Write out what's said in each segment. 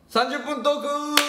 30分トーク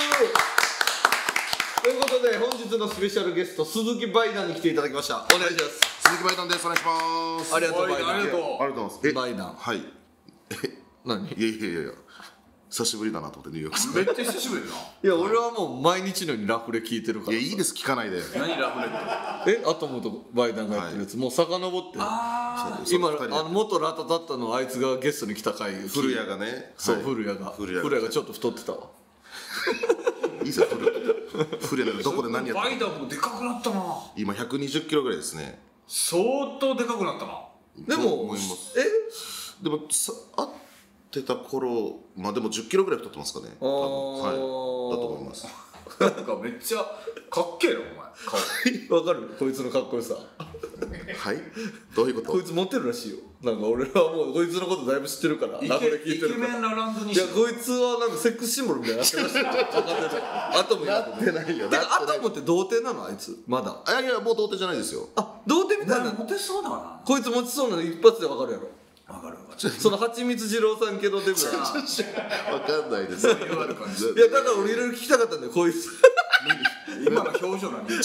ということで、本日のスペシャルゲスト鈴木バイダンに来ていただきました。お願いします。 鈴木バイダンです。お願いします。 ありがとうバイダン。 ありがとうございます。 バイダン。 はい。 何？ いや久しぶりだなと思ってニューヨーク。 めっちゃ久しぶりだな。 いや、俺はもう毎日のようにラフレ聞いてるから。 いや、いいです、聞かないで。 何ラフレット？ アトムとバイダンがやってるやつ、もう遡って。今元ラタタッタのあいつがゲストに来た回。 古谷がね。 そう、古谷がちょっと太ってたわ。 いいですよ、古谷。どこで何やってバイダンもでかくなったな。 今120キロぐらいですね。 相当でかくなったな。 でも思います。でも会ってた頃、まあでも10キロぐらい太ってますかね。多分はい。だと思います。 なんかめっちゃかっけえなお前顔。 わかる？こいつのかっこよさ。 はい。どういうこと？ こいつモテるらしいよ。なんか俺はもうこいつのことだいぶ知ってるから。 イラフレ聞いてるから。 ケメンラランドにいや、こいつはなんかセックスシンボルみたいになってるらしいよ。アトムやってないよ。 てかアトムって童貞なのあいつまだ。 いやもう童貞じゃないですよ。 あ、童貞みたいな。 モテそうだな。 こいつ持ちそうなの一発でわかるやろ。 わかるわかる。 その蜂蜜二郎さん系のデブだ。 わかんないです。 言われる感じ。 いやだから俺いろいろ聞きたかったんだよこいつ。 今の表情なんで。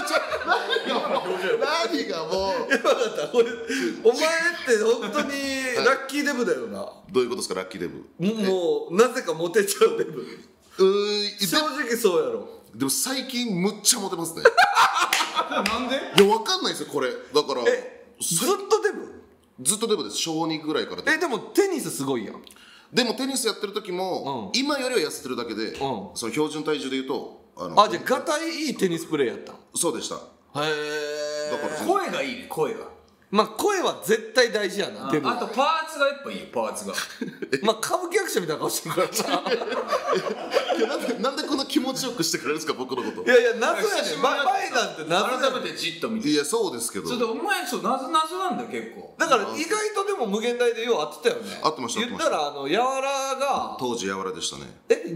何がもう。 分かったこれお前って本当にラッキーデブだよな。 どういうことですか、ラッキーデブ。 もうなぜかモテちゃうデブ。正直そうやろ。 でも最近むっちゃモテますね。 なんで？ いや、わかんないですよこれ。だからずっとデブ？ ずっとデブです。小2ぐらいからでもテニスすごいやん。 でもテニスやってる時も、今よりは痩せてるだけで、その標準体重でいうとじゃあガタイいいテニスプレーやった。 そうでした。 へえ。 だから声がいいね、声が。 まあ声は絶対大事やな。でもあとパーツがやっぱいいよ、パーツが。 まあ歌舞伎役者みたいな顔してるからな。 なんでこんな気持ちよくしてくれるんですか、僕のこと。 いや謎やねん。バイダンって謎やねん。 改めてじっと見て。 いや、そうですけど。 それでお前そう謎なんだよ結構。 だから意外とでも無限大でよう会ってたよね。 会ってました。 言ったらやわらが当時やわらでしたね。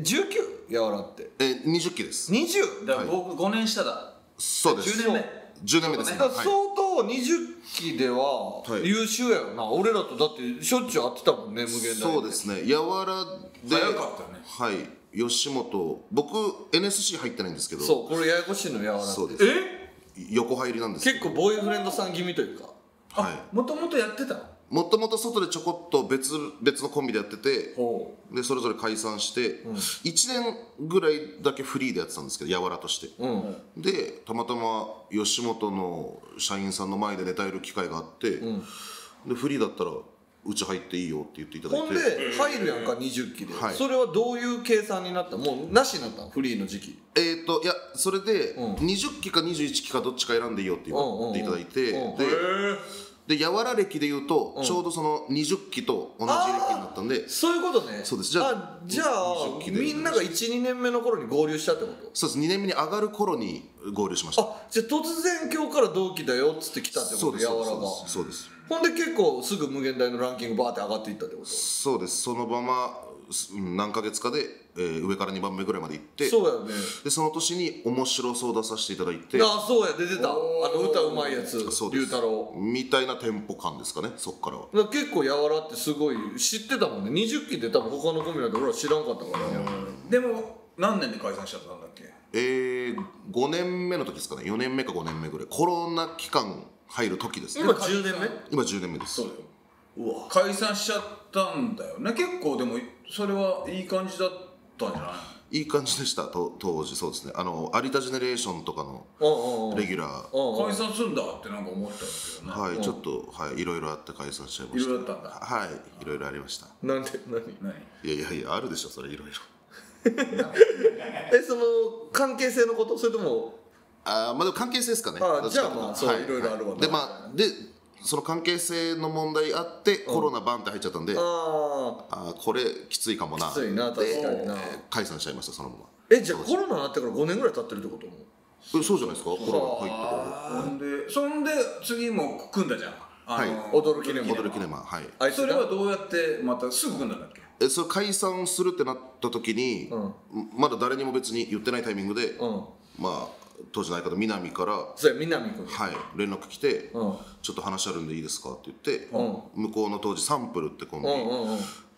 19？やわらって 20期です。 20？ だから僕5年下だ。 そうです。 10年目。 10年目ですね。 だから相当20期では優秀やよな。俺らとだってしょっちゅう会ってたもんね、無限大で。 そうですね。やわらで早かったね。 はい。吉本、僕 NSC 入ってないんですけど。 そう、これややこしいのやわら。 そうです。横入りなんですけど。 結構ボーイフレンドさん気味というか。 はい。 もともとやってたの？ もともと外でちょこっと別のコンビでやってて、でそれぞれ解散して、1年ぐらいだけフリーでやってたんですけど、やわらとして、でたまたま吉本の社員さんの前でネタやる機会があって、でフリーだったらうち入っていいよって言っていただいて。 ほんで入るやんか、20期で、それはどういう計算になった？もうなしになったの？フリーの時期。 いやそれで、20期か21期かどっちか選んでいいよって言っていただいて、でやわら歴でいうと、ちょうどその20期と同じ歴になったんで。 そういうことね。 そうです。 じゃあみんなが 1,2 年目の頃に合流したってこと？ そうです。2年目に上がる頃に合流しました。 じゃあ突然今日から同期だよっつって来たってこと？やわらが。 そうです。 ほんで結構すぐ無限大のランキングバーって上がっていったってこと？ そうです。そのまま何ヶ月かで、上から2番目ぐらいまで行って、 そうやよね。 でその年に面白そう出させていただいて、 そうや、出てた歌うまいやつ、龍太郎みたいなテンポ感ですかね。そっからは結構やわらってすごい知ってたもんね。20期で多分他のコンビなんて俺は知らんかったから。 でも何年で解散しちゃったんだっけ ？5年目の時ですかね。4年目か5年目ぐらい、コロナ期間入る時ですね。 今10年目？ 今10年目です。 そうだよ。解散しちゃったんだよね。結構でもそれはいい感じだったんじゃない？ いい感じでした。当時。そうですね。有田ジェネレーションとかのレギュラー解散するんだってなんか思ったんだけどね。 はい、ちょっといろいろあって解散しちゃいました。 いろいろあったんだ。 はい、いろいろありました。 なんで？何？ いやあるでしょそれ、いろいろ。 その関係性のこと？それともまあでも関係性ですかね。 じゃあまあそういろいろあるわね。 でその関係性の問題あってコロナバンって入っちゃったんで、これきついかもな。 きついな、確かにな。 解散しちゃいました、そのまま。じゃあコロナになってから5年ぐらい経ってるってことも？ そうじゃないですか、コロナ入ってから。 そんで次も組んだじゃん。 踊るキネマ。 はい。 それはどうやってまたすぐ組んだんだっけ？ それ解散するってなった時に、まだ誰にも別に言ってないタイミングで、まあ当時の相方南から南君連絡来て、ちょっと話あるんでいいですかって言って、向こうの当時サンプルってコンビ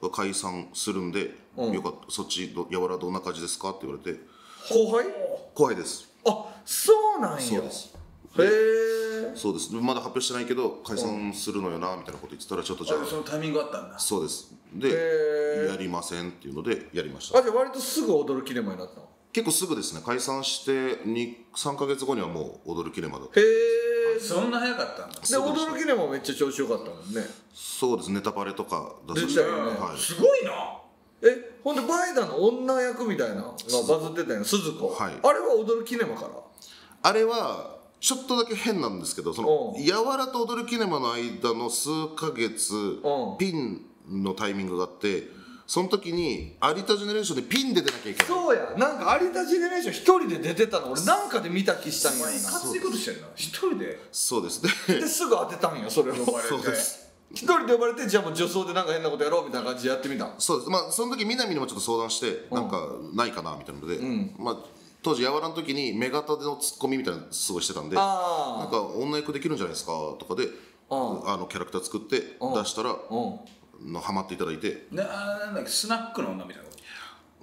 解散するんで、よかったそっちやわらどんな感じですかって言われて。後輩です。 あ、そうなんや。 そうです。 へえ。 そうです。まだ発表してないけど解散するのよなみたいなこと言ってたら、ちょっとじゃあそのタイミングあったんだ。 そうです。でやりませんっていうのでやりました。 じゃあ割とすぐ踊るキネマになったの？ 結構すぐですね。解散して3ヶ月後にはもう踊るキネマだった。 へえ。 そんな早かったんだ。 で踊るキネマめっちゃ調子よかったもんね。 そうです。ネタバレとか出したよね。 すごいな。 ほんでバイダンの女役みたいなのがバズってたよ、鈴子。あれは踊るキネマから？ あれはちょっとだけ変なんですけど、そのやわらと踊るキネマの間の数ヶ月ピンのタイミングがあって、その時に有田ジェネレーションでピンで出なきゃいけない。 そうや、なんか有田ジェネレーション一人で出てたの俺なんかで見た気したんやな。 熱いことしてるな、一人で。 そうです。 ですぐ当てたんや、それを。 そうです。 一人で呼ばれて、じゃあもう女装でなんか変なことやろうみたいな感じでやってみた。 そうです。まあその時南にもちょっと相談して、なんかないかなみたいなので、まあ当時やわらの時に目型でのツッコミみたいなのすごいしてたんで、なんか女役できるんじゃないですかとかでキャラクター作って出したらハマっていただいて。 なんだっけ、スナックの女みたいなこと。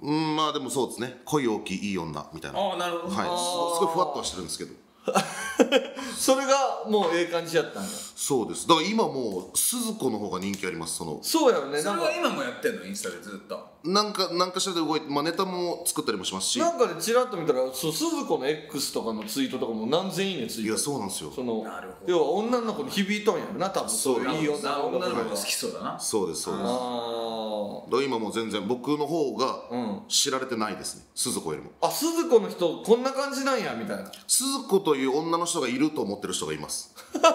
まあでもそうですね。恋大きいいい女みたいな。 なるほど。 はい。すごいふわっとはしてるんですけど。 それがもうええ感じやったんや。 そうです。だから今もう鈴子の方が人気あります。 そうやよね。 それは今もやってんの？インスタでずっとなんかしらで動いて、まあネタも作ったりもしますし、 なんかでチラッと見たら鈴子の X とかのツイートとかも何千いいねついてる。 いやそうなんですよ。 要は女の子に響いとんやろな、多分。そういういい女の子が好きそうだな。 そうですそうです。だから今もう全然僕の方が知られてないですね、鈴子よりも。 あ、鈴子の人こんな感じなんやみたいな。 鈴子という女の人がいると思ってる人がいますだから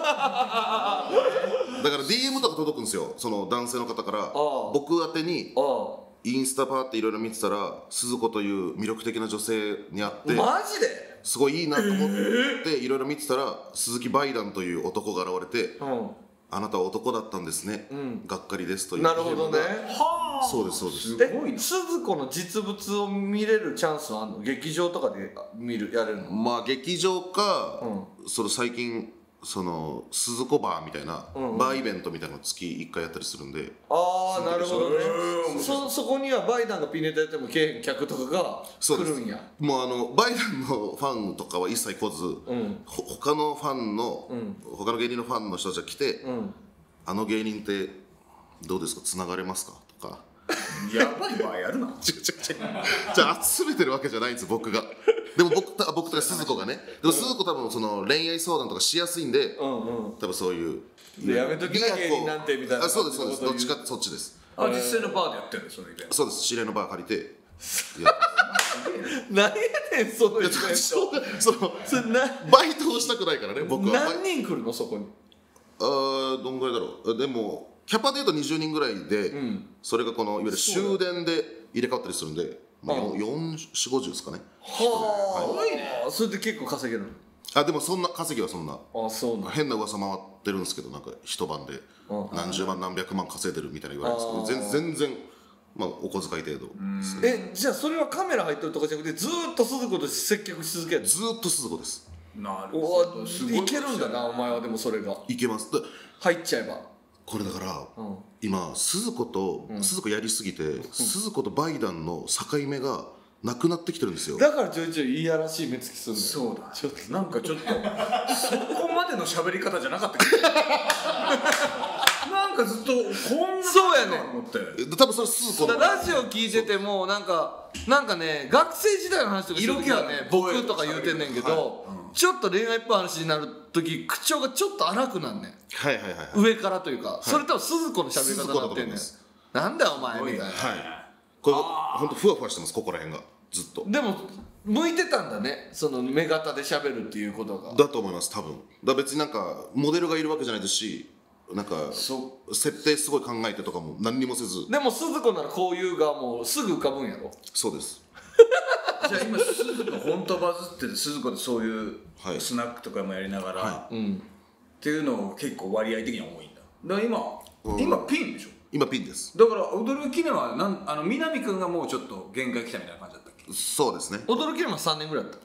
DM とか届くんですよ、その男性の方から僕宛てに。インスタパーっていろいろ見てたら鈴子という魅力的な女性に会って、 マジですごいいいなと思っていろいろ見てたら、鈴木バイダンという男が現れて、あなたは男だったんですね、がっかりですという。 なるほどね。 そうですそうです。 すごいな。 鈴子の実物を見れるチャンスはあるの？劇場とかでやれるの？ まあ劇場か、その最近その鈴子バーみたいなバーイベントみたいなの月1回やったりするんで。 ああ、なるほどね。そこにはバイダンがピネタやってもけえへん客とかが来るんや。 もうバイダンのファンとかは一切来ず、他のファンの他の芸人のファンの人たちが来て、あの芸人ってどうですか、つながれますかとか。 やばい場合あるな。 じゃあ集めてるわけじゃないんです僕が。でも僕とか鈴子がね、でも鈴子多分その恋愛相談とかしやすいんで、多分そういうやめときな芸人なんてみたいな。 そうですそうです。どっちかそっちです。 実際のバーでやってるんです、そのイベント。 そうです。知り合いのバー借りて。 何やねんそのイベント。 バイトをしたくないからね僕は。 何人来るのそこに？ どんぐらいだろう。でもキャパでいうと20人ぐらいで、それがこのいわゆる終電で入れ替わったりするんで、4050ですかね。 はあ、すごいね。それで結構稼げるの？でもそんな稼ぎはそんな。 そうなん。 変な噂回ってるんですけど、なんか一晩で何十万何百万稼いでるみたいな言われるんですけど、全然まあお小遣い程度ですね。 じゃあそれはカメラ入ってるとかじゃなくてずーっと鈴子と接客し続ける？ ずーっと鈴子です。 なるほど。 いけるんだなお前は。でもそれがいけます。 入っちゃえば。 これだから今鈴子やりすぎて鈴子とバイダンの境目がなくなってきてるんですよ。 だからちょいちょいいやらしい目つきするの。 そうだ、なんかちょっとそこまでの喋り方じゃなかったけどなんかずっとこんなそうやねん多分それ鈴子のラジオ聞いててもなんかね、学生時代の話とか色気はね僕とか言うてんねんけど、ちょっと恋愛っぽい話になる時口調がちょっと荒くなんねん。上からというか、それ多分鈴子の喋り方になってんねん。なんだよお前みたいな。 これ本当ふわふわしてます、ここら辺がずっと。 でも向いてたんだね、その目型で喋るっていうことが。 だと思います、多分。だ別になんかモデルがいるわけじゃないですし、なんか設定すごい考えてとかも何にもせず。 でも鈴子ならこういうがもうすぐ浮かぶんやろ。 そうです。 じゃあ今鈴子本当バズってて、鈴子でそういうスナックとかもやりながらっていうのを結構割合的には多いんだ。だから今ピンでしょ。 今ピンです。 だから踊るキネマは南くんがもうちょっと限界来たみたいな感じだったっけ？ そうですね。 踊るキネマ3年ぐらいだった。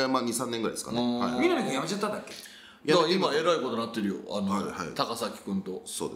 まあ23年ぐらいですかね。 南くん辞めちゃったんだっけ？ 今えらいことなってるよ、高崎くんと。 そうです。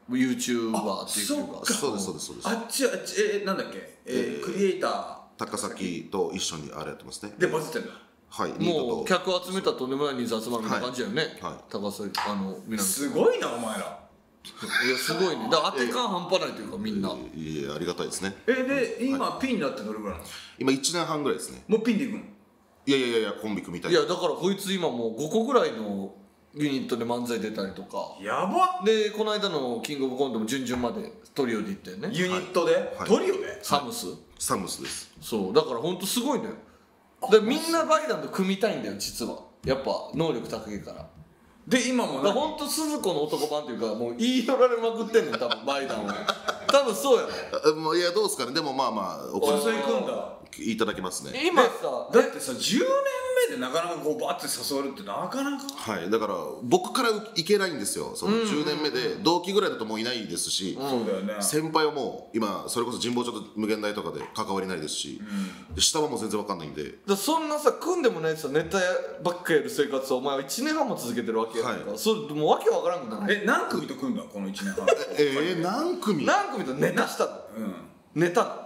YouTuber っていうか。 そうですそうですそうです。 あっちなんだっけ、クリエイター高崎と一緒にあれやってますね。 でバズってんだ。 はい、 もう客集めたらとんでもない人数集まるみたいな感じだよね。高崎南。 すごいなお前ら。 いやすごいね。だから当て感半端ないというかみんな。 いやありがたいですね。 で今ピンになってどれぐらいなの？ 今1年半ぐらいですね。 もうピンでいくの？ いやコンビ組みたい。 いやだからこいつ今もう5個ぐらいのユニットで漫才出たりとか。 やばっ。 でこの間のキングオブコントも準々までトリオで行ったよね。 ユニットでトリオでサムスです。 そうだからほんとすごいんだよ。でみんなバイダンと組みたいんだよ実は。やっぱ能力高いから。 で今もだからほんと鈴子の男版っていうかもう言い寄られまくってんねん多分バイダンは。多分そうやね。 もういやどうですかね。でもまあお誘い組んだいただきますね。 今さだってさ10年目でなかなかこうバッて誘えるってなかなか。 はいだから僕からいけないんですよ。その10年目で同期ぐらいだともういないですし、 そうだよね。 先輩はもう今それこそ神保町と無限大とかで関わりないですし、下はもう全然わかんないんで。 そんなさ組んでもないさネタばっかやる生活をお前は1年半も続けてるわけやんか。それもうわけわからんくなる。 何組と組んだこの1年半？ 何組とネタしたの？ネタ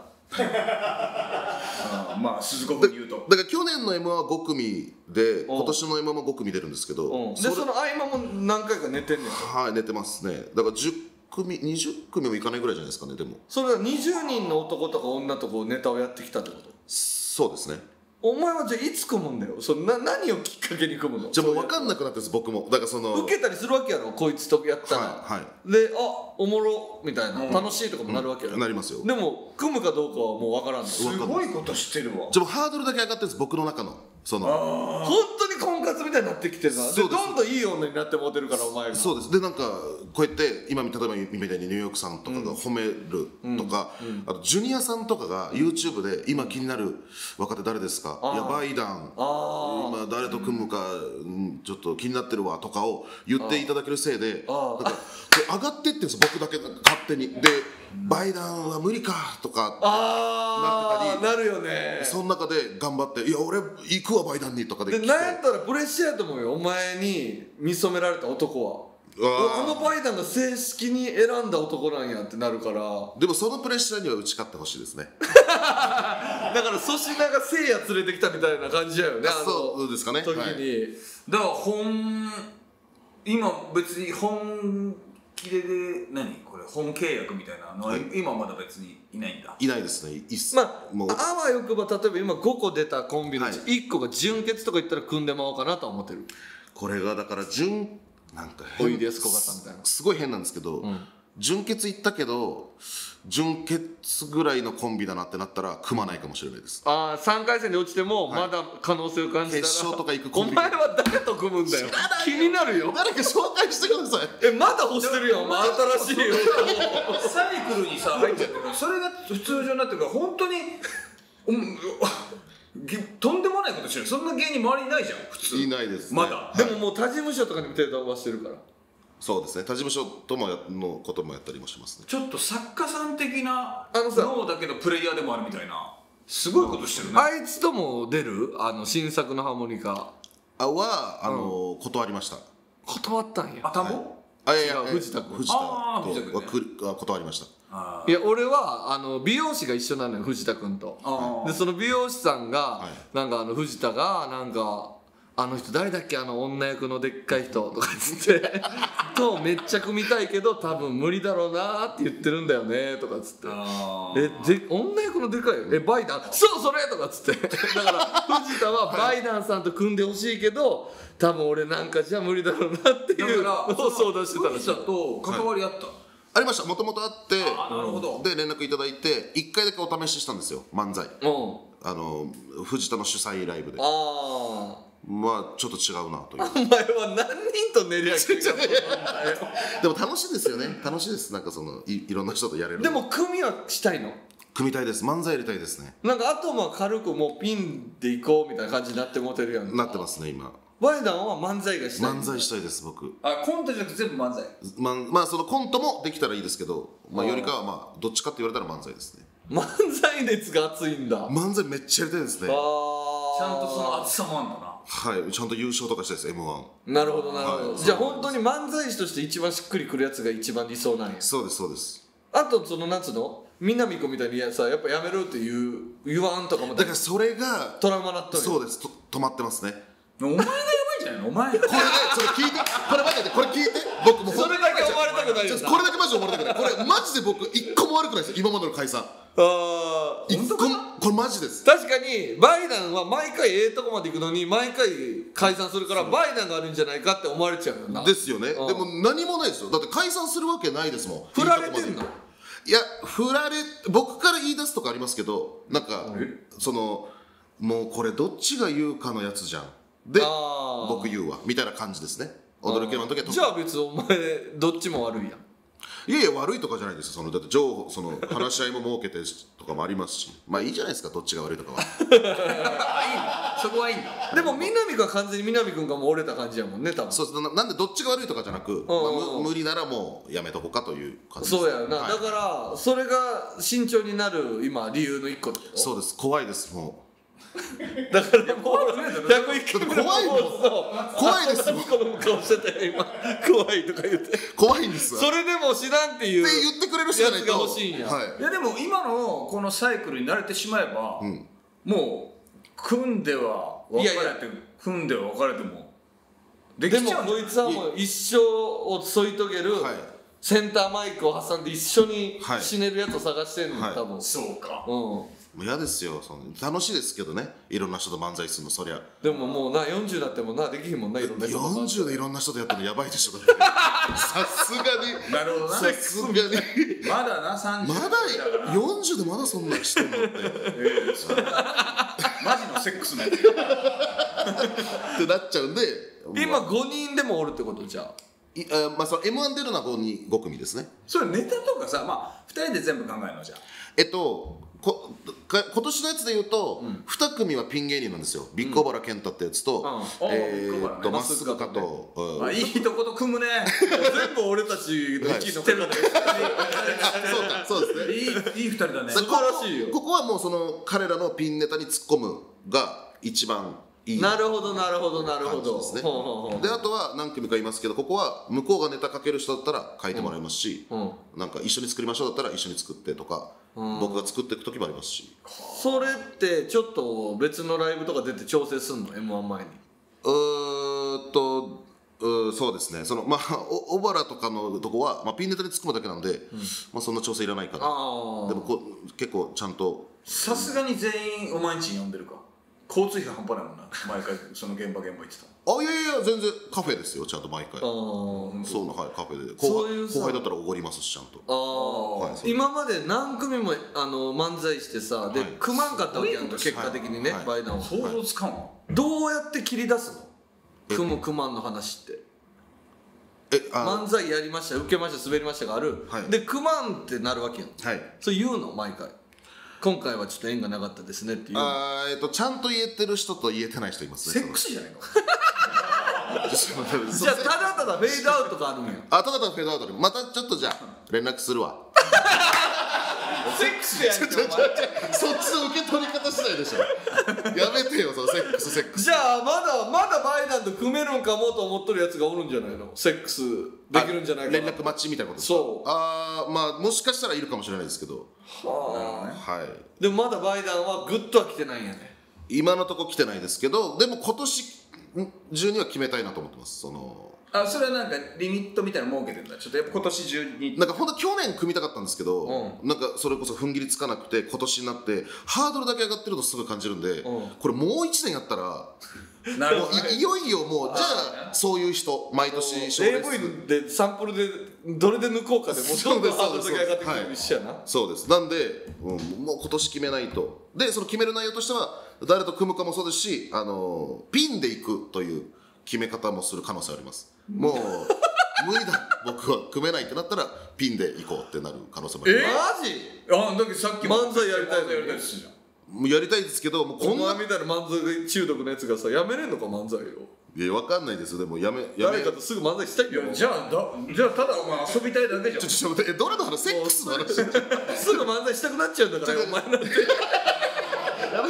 まあ鈴子君言うとだから去年の M は5組で今年の M も5組出るんですけど、 でその合間も何回か寝てんねん。 はい寝てますね。だから10組20組もいかないぐらいじゃないですかね。でもそれは20人の男とか女とこうネタをやってきたってこと？ そうですね。 お前はじゃあいつ組むんだよ。何をきっかけに組むの？ じゃあもう分かんなくなってんです僕も。だからその受けたりするわけやろこいつとやったら。でおもろみたいな楽しいとかもなるわけやろ。 なりますよ。 でも組むかどうかはもう分からんの。 すごいこと知ってるわ。 じゃあハードルだけ上がってるんです僕の中のその本当に婚活みたいになってきてるな。でどんどんいい女になってもうてるからお前が。 そうです。でなんかこうやって今例えばみたいにニューヨークさんとかが褒めるとか、あとジュニアさんとかが YouTube で今気になる若手誰ですか、いやバイダン今誰と組むかちょっと気になってるわとかを言っていただけるせいでなんか上がってってんですよ僕だけ勝手に。でバイダンは無理かとかなってたりなるよね。 その中で頑張って「いや俺行くわバイダンに」とかでなんやったらプレッシャーやと思うよお前に見初められた男は。あのバイダンが正式に選んだ男なんやってなるから。 でもそのプレッシャーには打ち勝ってほしいですね。 だから粗品がせいや連れてきたみたいな感じだよね。 そうですかね。 時に、 だから今別に本気で何これ本契約みたいなのは今まだ別にいないんだ。 いないですね。 まああわよくば例えば今5個出たコンビのうち1個が純潔とか言ったら組んでまおうかなとは思ってる。 これがだからなんかおいでやすこがさんみたいなすごい変なんですけど、純潔行ったけど純潔ぐらいのコンビだなってなったら組まないかもしれないです。 3回戦で落ちてもまだ可能性を感じたら、 決勝とか行くコンビ。 お前は誰と組むんだよ。気になるよ。 誰か紹介してください。 まだ欲してるよお前新しいよ。 サイクルにさ入っちゃってるからそれが通常になってるから本当にとんでもないことしてる。そんな芸人周りにいないじゃん普通。 いないですねまだ。でももう他事務所とかにも手を出してるから。 そうですね。他事務所とものこともやったりもしますね。 ちょっと作家さん的な脳だけどプレイヤーでもあるみたいなすごいことしてるね。 あいつとも出る新作のハーモニカは断りました。 断ったんや。 頭？ いや藤田君。 藤田は断りました。 いや俺は美容師が一緒なのよ藤田君と。でその美容師さんがなんか藤田がなんかあの人誰だっけ女役のでっかい人とかつってとめっちゃ組みたいけど多分無理だろうなって言ってるんだよねとかつって女役のでかいバイダンそうそれとかつってだから藤田はバイダンさんと組んでほしいけど多分俺なんかじゃ無理だろうなっていうのを相談してたら藤田と関わりあった。 ありました。もともとあってなるほど。 で連絡いただいて1回だけお試ししたんですよ漫才。藤田の主催ライブで。まあちょっと違うなという。 お前は何人と練り歩きでも楽しいですよね。楽しいです。なんかいろんな人とやれる。 でも組はしたいの？ 組みたいです。漫才やりたいですね。 なんかあと軽くもうピンで行こうみたいな感じになってもてるやん。 なってますね今。 バイダンは漫才がしたい。 漫才したいです僕。 コントじゃなくて全部漫才。 まあそのコントもできたらいいですけど、よりかはどっちかって言われたら漫才ですね。 漫才熱が熱いんだ。 漫才めっちゃやりたいですね。 喋ゃんとその熱さもあるんだな。 はい、ちゃんと優勝とかしたいです M1。 なるほどなるほど、じゃあ本当に漫才師として一番しっくりくるやつが一番理想なんや。 そうですそうです。 あとそのなんつうの南子みたいにさやっぱやめろって言わんとかもだからそれがトラウマなったの。 そうです、止まってますね。 お前がやばいんじゃないの。お前これね、それ聞いて、これ待って、これ聞いて、僕もそれだけ思われたくないよな。 これだけマジで思われたくない。これマジで僕一個も悪くないですよ、今までの解散。一個も、これマジです。 確かにバイダンは毎回とこまで行くのに毎回解散するからバイダンがあるんじゃないかって思われちゃうよな。 ですよね。でも何もないですよ。だって解散するわけないですもん。 振られてんの。 いや、僕から言い出すとかありますけど、なんかそのもうこれどっちが言うかのやつじゃんで僕言うわみたいな感じですね。踊る系の時は。 じゃあ別にお前どっちも悪いやん。 いやいや悪いとかじゃないですよ。だってその話し合いも設けてとかもありますし、まあいいじゃないですか、どっちが悪いとかは。 いいんそこはいいんだ。 でも南君は完全に南君がもう折れた感じやもんね多分。 そうです。なんでどっちが悪いとかじゃなく、無理ならもうやめとこうかという感じです。 そうやな、だからそれが慎重になる今理由の一個だよ。 そうです、怖いですもう。 だからもう101回目の怖いもん。怖いですもん。 この顔してたよ今。怖いとか言って怖いんですよ。 それでも知らんっていうって言ってくれる人やつじゃないとが欲しいんや。 いやでも今のこのサイクルに慣れてしまえば、もう組んでは別れて組んでは別れてもできちゃう。 でもこいつはもう一生を添い遂げるセンターマイクを挟んで一緒に死ねるやつを探してんの多分。 そうか。 もう嫌ですよ。楽しいですけどね、いろんな人と漫才するの。そりゃでももうな40だってもなできひんもんな。いろんな人 40でいろんな人とやってるのやばいでしょ。さすがに。 なるほどな。 さすがにまだな30 まだ40でまだそんなしてんのってマジのセックスのやつってなっちゃうんで、 今5人でもおるってことじゃまあその M1 出るのは5組ですね。 それネタとかさ、まあ2人で全部考えるのじゃ今年のやつで言うと、2組はピン芸人なんですよ。ビッグ小原健太ってやつとまっすぐかと。 いいとこと組むね。 全部俺たちの息のからそうですね。 いい2人だね。 素晴らしいよ。 ここはもうその彼らのピンネタに突っ込むが一番いい。 なるほどなるほどなるほどですね。であとは何組かいますけど、ここは向こうがネタかける人だったら書いてもらいますし、なんか一緒に作りましょうだったら一緒に作ってとか、僕が作っていく時もありますし。 それってちょっと別のライブとか出て調整すんの M1 前に。 そうですね。まあ小原とかのとこは、まあ、ピンネタに突っ込むだけなんで、まあそんな調整いらないかな。でも結構ちゃんと。 さすがに全員お前んちに呼んでるか。交通費半端ないもんな。毎回その現場行ってた。 いやいや全然カフェですよ、ちゃんと毎回。そうな、はい、カフェで後輩だったらおごりますし、ちゃんと。 今まで何組も漫才してさで組まんかったわけやんか、結果的にね。バイダンは想像つかんわ。 どうやって切り出すの？組む組まんの話って漫才やりました、受けました、滑りましたがあるで組まんってなるわけやん。それ言うの？毎回今回はちょっと縁がなかったですねっていう。 ちゃんと言えてる人と言えてない人いますね。 セックスじゃないの？ じゃあただただフェードアウトがあるんや。 ただただフェードアウトでまたちょっとじゃあ連絡するわ。 セックスやんけお前。 そっちの受け取り方しないでしょ。やめてよ、そのセックス。 じゃあまだバイダンと組めるんかもと思っとるやつがおるんじゃないの？セックスできるんじゃないかな。 連絡待ちみたいなことですか？そう。まあもしかしたらいるかもしれないですけど。はい。 でもまだバイダンはグッとは来てないんやね。 今のとこ来てないですけど、でも今年中には決めたいなと思ってます。 それはなんかリミットみたいなの設けてるんだ。ちょっとやっぱ今年中になんか本当去年組みたかったんですけど、なんかそれこそ踏ん切りつかなくて、今年になってハードルだけ上がってるとすぐ感じるんで、これもう1年やったらなるほど、 いよいよもうじゃあそういう人毎年賞レース AV でサンプルでどれで抜こうかでもうどんどんハードルだけ上がってくる一緒やな。 そうです。なんで、もう今年決めないと。でその決める内容としては誰と組むかもそうですし、ピンでいくという決め方もする可能性あります。もう無理だ、僕は組めないってなったらピンでいこうってなる可能性もあります。 マジ？だけどさっき漫才やりたいですじゃん。 もうやりたいですけど、もうこんなみたいな漫才中毒のやつがさやめれんのか漫才を。 いや、わかんないです。でも誰かとすぐ漫才したいよ。 じゃあただお前遊びたいだけじゃん。 ちょっと待って、どれの話？セックスの話？ すぐ漫才したくなっちゃうんだからお前なんて。 やめ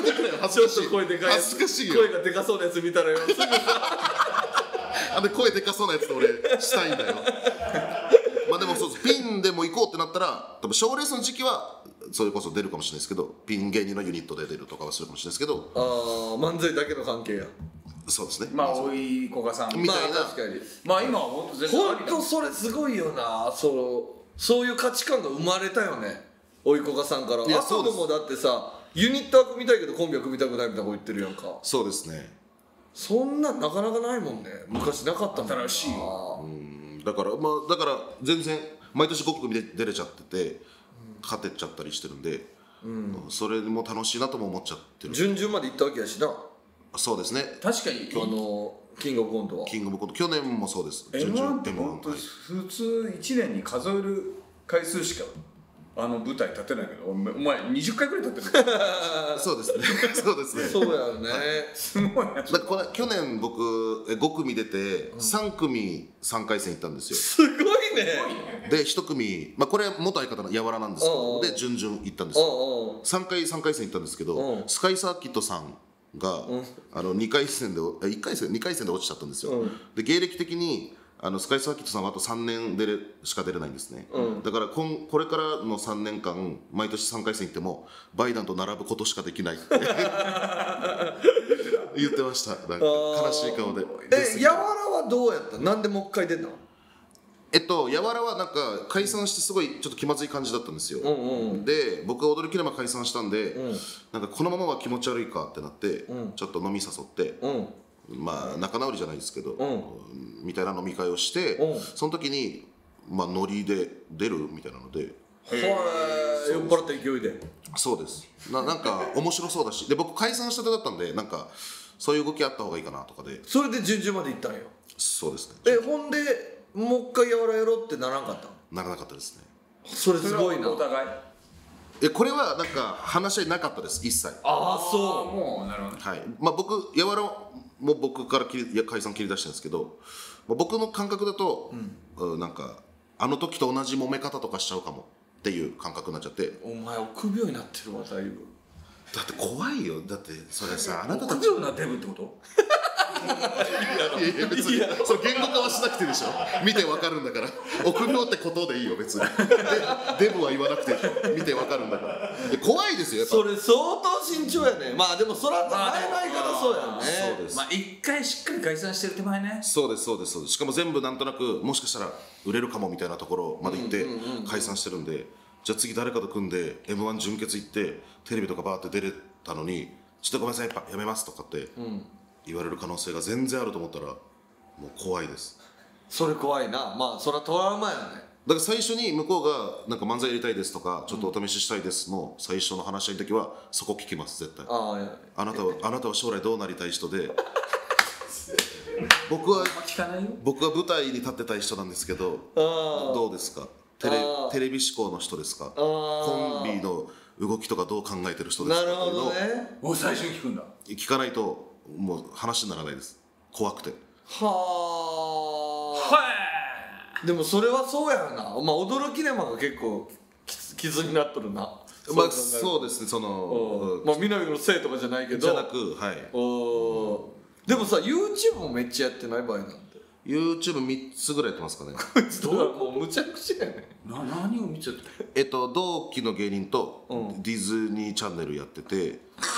めてくれよ、恥ずかしい。 ちょっと声でかいやつ、 恥ずかしいよ。 声がでかそうなやつ見たらよ、すぐさ声でかそうなやつと俺したいんだよ。まあでもそうピンでも行こうってなったら、多分賞レースの時期はそれこそ出るかもしれないですけど、ピン芸人のユニットで出るとかはするかもしれないですけど、 漫才だけの関係や。 そうですね。 まあおいこがさんみたいな。 確かに。 まあ今は本当全然ありだ。 本当それすごいよな。そういう価値観が生まれたよね、おいこがさんから。 いやあともだってさ、ユニットは組みたいけどコンビは組みたくないみたいなこと言ってるやんか。 そうですね。 そんなんなかなかないもんね。昔なかったもんな。 新しいだから全然毎年5組で出れちゃってて、勝てちゃったりしてるんで、それも楽しいなとも思っちゃってる。 準々まで行ったわけやしな。 そうですね。 確かにキングオブコントは。 キングオブコント去年もそうです。 M1 って本当普通1年に数える回数しか舞台立てないけど、お前20回ぐらい立ってる。 そうですね。そうですね。 そうやよね。 すごいな。 去年僕5組出て3組3回戦行ったんですよ。 すごいね。 で1組、これ元相方のやわらなんですけど、で準々行ったんですよ。3回戦行ったんですけど、スカイサーキットさんが2回戦で2回戦で落ちちゃったんですよ。で芸歴的にスカイサーキットさんはあと3年しか出れないんですね。だからこれからの3年間毎年3回戦行ってもバイダンと並ぶことしかできないって言ってました。なんか悲しい顔で。 やわらはどうやった？なんでもう一回出たの？ やわらはなんか解散してすごいちょっと気まずい感じだったんですよ。で僕が踊りきれば解散したんで、なんかこのままは気持ち悪いかってなって、ちょっと飲み誘って、仲直りじゃないですけど、みたいな飲み会をして、その時にノリで出るみたいなので、 酔っ払った勢いで。 そうです。なんか面白そうだし、で僕解散したてだったんで、なんかそういう動きあった方がいいかなとかで。 それで準々まで行ったんよ。 そうですね。 ほんでもう一回やわらやろうってならんかった？ ならなかったですね。 それすごいな。 お互いこれはなんか話し合いなかったです、一切。 ああ、そう。 もうなるほど。 はい。僕やわらも僕から解散切り出したんですけど、僕の感覚だと、なんかあの時と同じ揉め方とかしちゃうかもっていう感覚になっちゃって。 お前臆病になってるわだいぶ。 だって怖いよ。だってそれさ、あなたたち臆病なデブってこと？ いや別にその言語化はしなくてでしょ。見てわかるんだから。臆病ってことでいいよ別に。デブは言わなくていいよ。見てわかるんだから。怖いですよやっぱ。 それ相当慎重やね。でもそら前々からそうやね。 そうです。 一回しっかり解散してる手前ね。 そうです。しかも全部なんとなくもしかしたら売れるかもみたいなところまで行って解散してるんで、じゃあ次誰かと組んで M1 準決行ってテレビとかバーって出れたのに、ちょっとごめんなさいやめますとかって言われる可能性が全然あると思ったらもう怖いです。 それ怖いな。それはトラウマやね。 だから最初に向こうがなんか漫才やりたいですとかちょっとお試ししたいですの最初の話し合いの時はそこ聞きます絶対。あなたは将来どうなりたい人で僕は舞台に立ってたい人なんですけどどうですか、テレビ志向の人ですか、コンビの動きとかどう考えてる人ですか。 なるほどね。 もう最初に聞くんだ。 聞かないともう話にならないです、怖くて。 でもそれはそうやな。驚きねまが結構傷になっとるな。 そうですね。 南のせいとかじゃないけどじゃなく、はい。 でもさ YouTube もめっちゃやってない場合なんて。 YouTube3 つぐらいやってますかね。 こいつもうむちゃくちゃやね。 何を見ちゃって。 同期の芸人とディズニーチャンネルやってて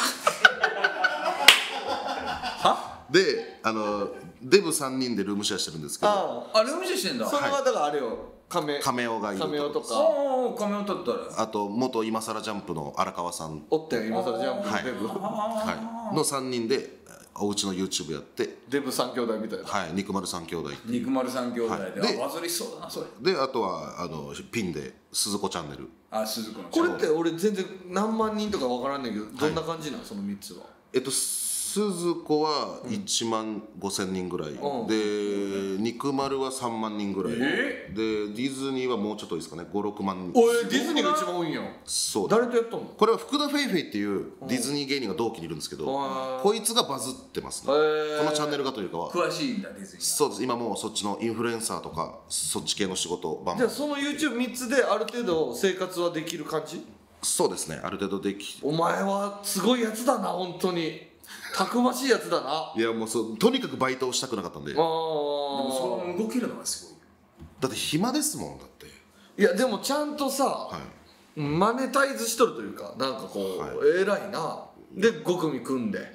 でデブ3人でルームシェアしてるんですけど。 ルームシェアしてんだ。 それはだからあれよ、カメオがいるとか。 カメオだったらあと元今更ジャンプの荒川さんおったよ、今更ジャンプのデブの3人でおうちの YouTube やって、 デブ3兄弟みたいな。 はい、肉丸3兄弟。 肉丸3兄弟で、 でバズりそうだなそれ。 であとはピンで鈴子チャンネル。 鈴子のこれって俺全然何万人とか分からんねんけど、どんな感じなのその3つは。 鈴子は1万5,000人ぐらい、で肉丸は3万人ぐらい、でディズニーはもうちょっといいですかね、5,6万人。 ディズニーが一番多いんや。 そう。 誰とやったの？ これは福田フェイフェイっていうディズニー芸人が同期にいるんですけど、こいつがバズってますね、このチャンネルがというかは。 詳しいんだディズニー。 そうです。今もうそっちのインフルエンサーとかそっち系の仕事をバンバン。 じゃあその YouTube3 つである程度生活はできる感じ？ そうですね、ある程度でき。 お前はすごいやつだな、本当にたくましいやつだな。 いやもうとにかくバイトをしたくなかったんで。でもその動けるのがすごい。 だって暇ですもん。だって。 いやでもちゃんとさ、マネタイズしとるというか、なんかこう、偉いな。で5組組んで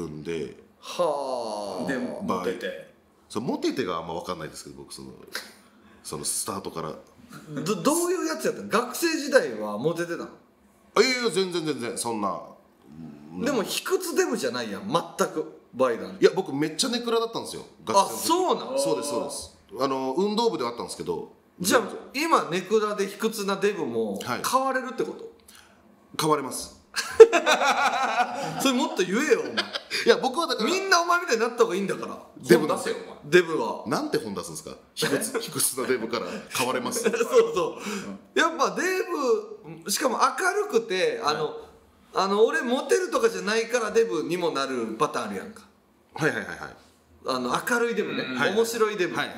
はあ、 でもモテて、 モテてがあんま分かんないですけど、僕そのスタートからどういうやつやったの？学生時代はモテてたの？ いやいや全然そんな。 でも卑屈デブじゃないやん、全く。バイダン。 いや僕めっちゃネクラだったんですよ。 あ、そうなの？ そうです運動部ではあったんですけど。 じゃあ今ネクラで卑屈なデブも変われるってこと？ 変われます。 それもっと言えよお前。 いや僕はだからみんなお前みたいになった方がいいんだから。 デブ出せよお前。 デブはなんて本出すんですか？卑屈なデブから変われます。そうやっぱデブ、しかも明るくて、俺モテるとかじゃないからデブにもなるパターンあるやんか。明るいデブね、面白いデブか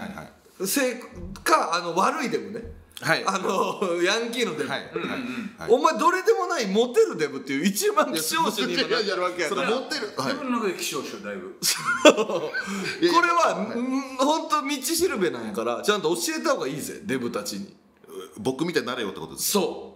悪いデブね、ヤンキーのデブ、お前どれでもないモテるデブっていう一番希少種に今なってるわけやから。 モテるデブの中で希少種だいぶ。 これは本当道しるべなんやから、ちゃんと教えた方がいいぜデブたちに。 僕みたいになれよってことです。 そう、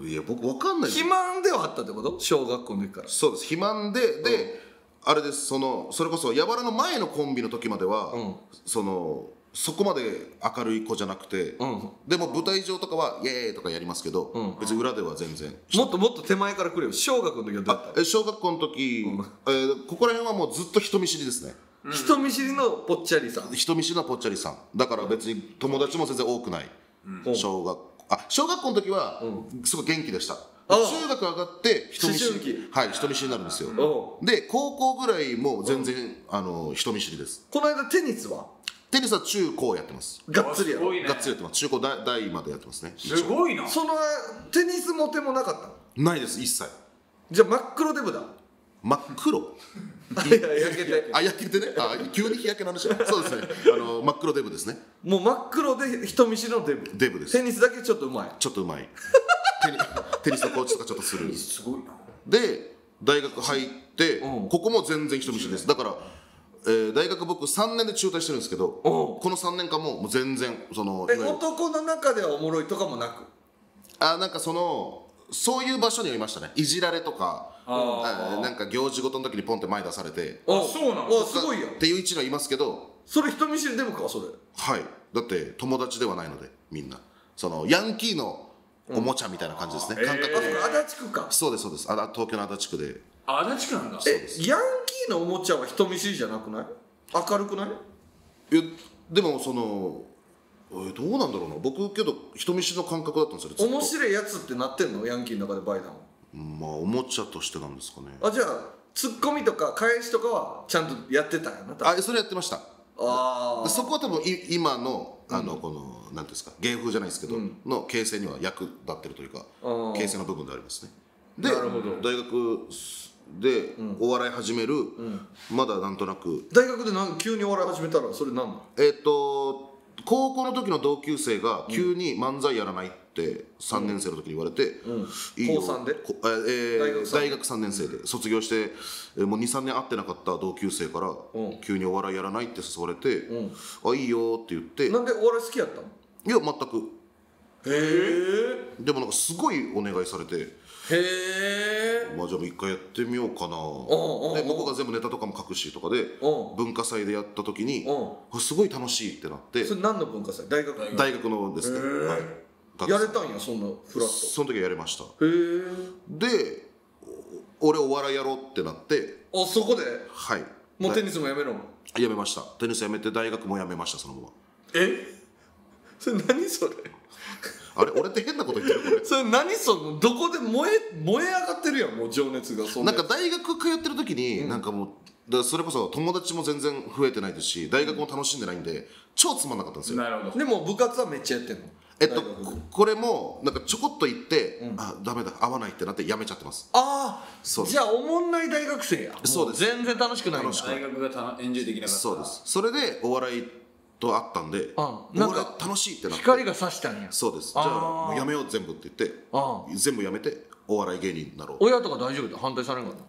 いや僕分かんない。 肥満ではあったってこと？小学校の時から。 そうです、肥満で、あれです。それこそやばらの前のコンビの時までは、そこまで明るい子じゃなくて、でも舞台上とかはイエーイとかやりますけど、別に裏では全然もっと手前から来るよ。小学校の時はどうやった？ 小学校の時、ここら辺はもうずっと人見知りですね。 人見知りのぽっちゃりさん。 人見知りのぽっちゃりさんだから、別に友達も全然多くない。小学校の時はすごい元気でした。中学上がって人見知りになるんですよ。で高校ぐらいも全然人見知りです。 この間テニスは中高やってます。 がっつりやろ。 がっつりやってます。中高大までやってますね。 すごいな。 そのテニスモテもなかったの？ ないです、一切。 じゃあ真っ黒デブだ。 真っ黒。 いや焼けて。 焼けてね。急に日焼けの話。そうですね。真っ黒デブですね。 もう真っ黒で人見知りのデブ。 デブです。 テニスだけちょっとうまい。 ちょっとうまい。テニスのコーチとかちょっとする。 すごいな。 で大学入ってここも全然人見知りです。だから大学僕3年で中退してるんですけど、この3年間もう全然男の中ではおもろいとかもなく、 なんかそういう場所にはいましたね。いじられとか、なんか行事ごとの時にポンって前出されて、 そうなの？すごいやんっていう位置にはいますけど、 それ人見知りデブかそれ？ はい。だって友達ではないので、みんなヤンキーのおもちゃみたいな感じですね。感覚で。 足立区か。 そうです。東京の足立区で。 足立区なんだ。 ヤンキーのおもちゃは人見知りじゃなくない？明るくない？ いやでもどうなんだろうな。僕けど人見知りの感覚だったんですよ。 面白いやつってなってんの？ヤンキーの中でバイダンは。 まあおもちゃとしてなんですかね。 じゃあツッコミとか返しとかはちゃんとやってたんやな。 それやってました。そこは多分今のこの何ていうんですか、芸風じゃないですけどの形成には役立ってるというか、形成の部分でありますね。で大学でお笑い始める、まだなんとなく大学で急にお笑い始めたらそれ何の？ 高校の時の同級生が急に漫才やらないって3年生の時に言われて、 高3で大学3年生で卒業してもう 2,3 年会ってなかった同級生から急にお笑いやらないって誘われて、いいよって言って。 なんでお笑い好きやったの？ いや全く。でもなんかすごいお願いされて、じゃあ一回やってみようかな。で僕が全部ネタとかも書くしとかで文化祭でやった時にすごい楽しいってなって。 それ何の文化祭？大学のですね。 やれたんや、そんなフラット。 その時はやれました。で俺お笑いやろうってなって。 そこで？ はい。 もうテニスもやめろ？ やめました。テニスやめて大学もやめました。そのまま。 それ何それ？ あれ俺って変なこと言ってるこれ。 それ何どこで燃え上がってるやん、もう情熱が。 なんか大学通ってる時になんかもうそれこそ友達も全然増えてないですし、大学も楽しんでないんで超つまんなかったんですよ。 なるほど。 でも部活はめっちゃやってんの？ これもなんかちょこっと行ってダメだ合わないってなってやめちゃってます。 じゃあおもんない大学生や。 そうです。 全然楽しくない。 大学がエンジョイできなかった。 そうです。それでお笑いと会ったんで、なんか楽しいってなって光が差したんや。 そうです。じゃあもうやめよう全部って言って全部やめてお笑い芸人になろう。 親とか大丈夫で反対されんかった？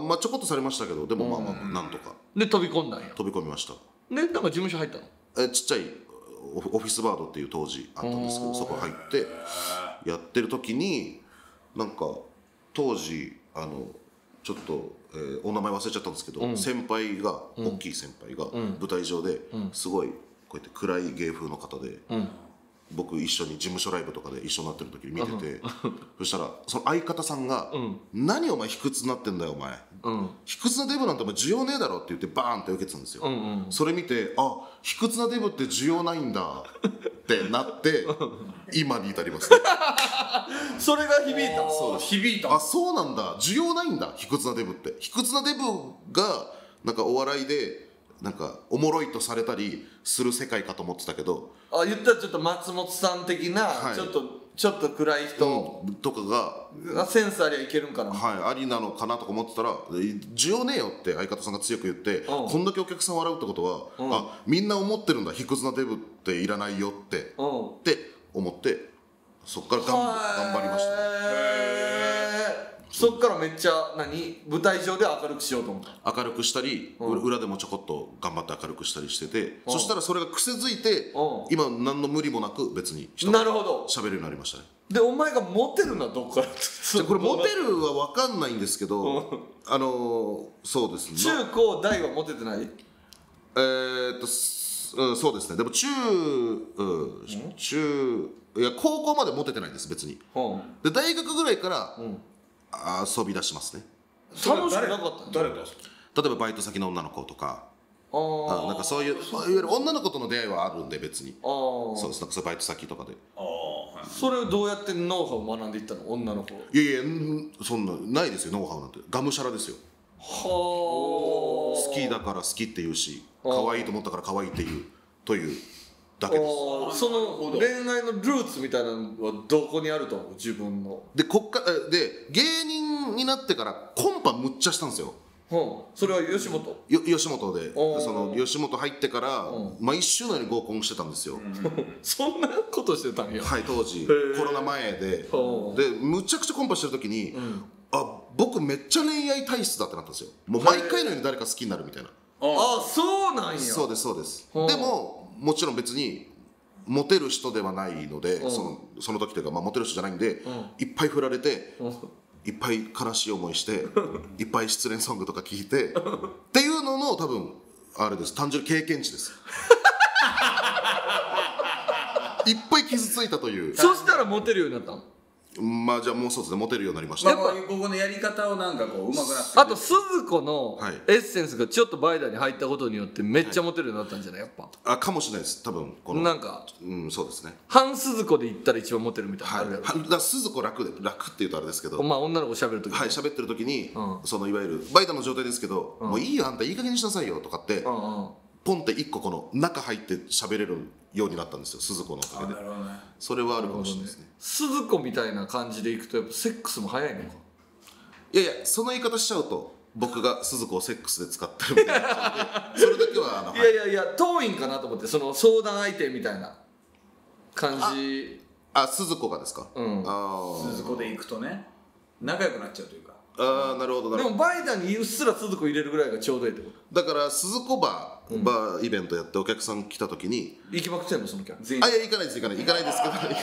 まあちょこっとされましたけど、でもまあまあなんとかで飛び込んだんや。 飛び込みました。 でなんか事務所入ったの？ ちっちゃいオフィスバードっていう当時あったんですけど、そこ入ってやってる時になんか当時ちょっと、お名前忘れちゃったんですけど、先輩が、大きい先輩が舞台上ですごいこうやって暗い芸風の方で、僕一緒に事務所ライブとかで一緒になってる時に見てて、そしたらその相方さんが「何お前卑屈になってんだよお前、卑屈なデブなんてお前需要ねえだろ」って言ってバーンって受けてたんですよ。それ見てあ卑屈なデブって需要ないんだってなって今に至りますね。 それが響いた。 そう響いた。 あそうなんだ、需要ないんだ卑屈なデブって。卑屈なデブがなんかお笑いでなんかおもろいとされたりする世界かと思ってたけど、 言ったらちょっ松本さん的な、ちょっと暗い人、 とかがセンスありゃいけるんかな、 ありなのかなとか思ってたら需要ねえよって相方さんが強く言って、こんだけお客さん笑うってことは、みんな思ってるんだ卑屈なデブっていらないよって思って、そっから頑張りましたね。 そっからめっちゃ舞台上で明るくしようと思った。 明るくしたり、裏でもちょこっと頑張って明るくしたりしてて、そしたらそれが癖づいて、今何の無理もなく別に人が喋るようになりましたね。 でお前がモテるのはどっから？ これモテるは分かんないんですけど、そうですね。 中高大はモテてない？ そうですね。でもいや高校までモテてないです別に。で大学ぐらいから遊び出しますね。 楽しくなかった？ 誰と遊ぶ？ 例えばバイト先の女の子とか、なんかそういういわゆる女の子との出会いはあるんで別に。そうです。なんかそうバイト先とかで。 それをどうやってノウハウを学んでいったの？女の子。 いやいやそんなないですよノウハウなんて。がむしゃらですよ。好きだから好きって言うし、可愛いと思ったから可愛いって言うというだけです。 その恋愛のルーツみたいなのはどこにあると思う？自分の。 で芸人になってからコンパむっちゃしたんですよ。 それは吉本で、その吉本入ってから毎週のように合コンしてたんですよ。 そんなことしてたんや。 はい当時コロナ前でむちゃくちゃコンパしてる時に、僕めっちゃ恋愛体質だってなったんですよ。もう毎回のように誰か好きになるみたいな。 そうなんや。 そうですでももちろん別にモテる人ではないので、その時というかモテる人じゃないんで、いっぱい振られて、いっぱい悲しい思いしていっぱい失恋ソングとか聴いてっていうのの多分あれです。単純に経験値ですいっぱい傷ついたという。 そしたらモテるようになったの？ まあじゃあもうそうですね、モテるようになりました。 やっぱ僕のやり方をなんかこう上手くなってあと鈴子のエッセンスがちょっとバイダーに入ったことによってめっちゃモテるようになったんじゃない？やっぱかもしれないです。多分このなんかそうですね。 半鈴子で言ったら一番モテるみたいなのあるやろ。 だから鈴子楽って言うとあれですけど、 まあ女の子喋る時喋ってる時にそのいわゆるバイダーの状態ですけど、もういいよあんたいい加減にしなさいよとかってポンって一個この中入って喋れるようになったんですよ、鈴子のおかげで。それはあるかもしれないですね。 鈴子みたいな感じでいくとやっぱセックスも早いのか？ いやいや、その言い方しちゃうと僕が鈴子をセックスで使ってるみたいなのでそれだけはいや遠いんかなと思って、その相談相手みたいな感じ。 鈴子がですか？ 鈴子でいくとね仲良くなっちゃうというか。 なるほど。 でもバイダーにうっすら鈴子入れるぐらいがちょうどいいってこと。 だから鈴子バーイベントやってお客さん来た時に行きまくってんのその客？ いや行かないですけど行かない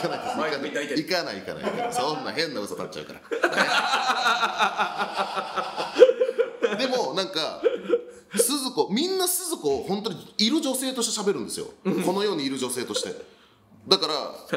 そんな変な嘘立っちゃうからでもなんかみんな鈴子を本当にいる女性として喋るんですよこの世にいる女性として。だから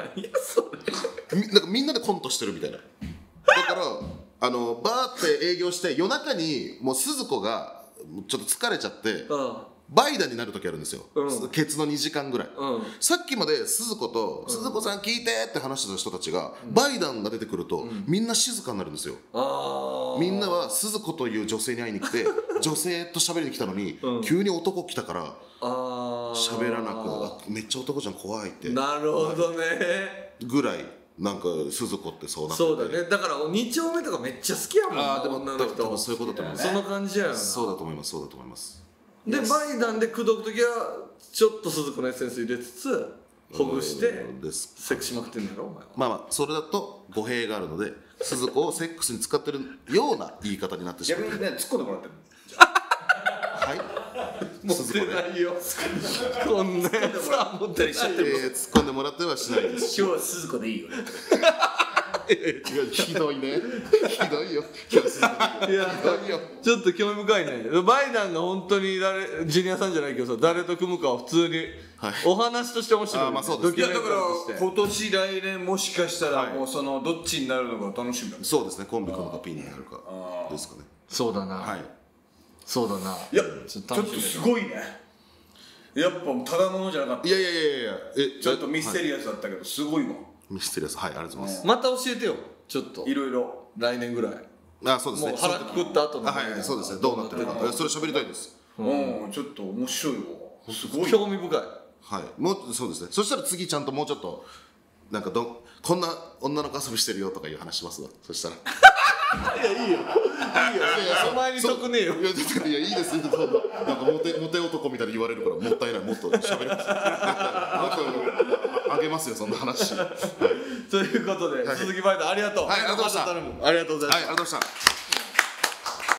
なんかみんなでコントしてるみたいな。だからバーって営業して夜中にもう鈴子がちょっと疲れちゃってバイダになる時あるんですよ、ケツの2時間ぐらい、さっきまで鈴子と「鈴子さん聞いて」って話してた人たちが、バイダンが出てくると、みんな静かになるんですよ。みんなは鈴子という女性に会いに来て女性と喋りに来たのに、急に男来たから喋らなく、めっちゃ男じゃん怖いって。 なるほどね。 ぐらいなんか鈴子ってそうなって。 そうだね。だから2丁目とかめっちゃ好きやもんな。 でも多分そういうことだと思います。 その感じやよな。 そうだと思いますでバイダンで口説く時はちょっと鈴子のエッセンス入れつつほぐしてセックスしまくってんだろお前は。 まあそれだと語弊があるので鈴子をセックスに使ってるような言い方になってしまう。 逆にね、突っ込んでもらってる。 はい。 持ってないよ。こんなやつは持ってない。 突っ込んでもらってはしないですし。 今日は鈴子でいいよね。 ひどいね。ひどいよ。今日鈴子でいいよ。ひどいよ。 ちょっと興味深いね。バイナンが本当にジュニアさんじゃないけどさ、誰と組むかは普通にお話として面白い。 まあそうです。 いやだから今年来年もしかしたらもうそのどっちになるのか楽しみだね。 そうですね。コンビ組むかピンになるかですかね。 そうだな。 はい。 そうだな。 いやちょっとすごいね。やっぱただものじゃなかった。 いやちょっとミステリアスだったけどすごいわ。 ミステリアス、はい、ありがとうございます。 また教えてよ、ちょっといろいろ来年ぐらい。 そうですね。 もう腹くくった後の。 はい、そうですね。どうなってるか、それ喋りたいです。 ちょっと面白いわ。すごい興味深い。 はい、もうそうですね。そしたら次ちゃんともうちょっとなんかこんな女の子遊びしてるよとかいう話しますわ。そしたら。 いやいいよ。いいよ。お前に得ねえよ。 いやいいです。なんかモテ男みたいに言われるからもったいない。もっと喋ります。もっとあげますよそんな話。 ということで鈴木バイトありがとう。 はい、ありがとうございました。 ありがとうございました。 はい、ありがとうございました。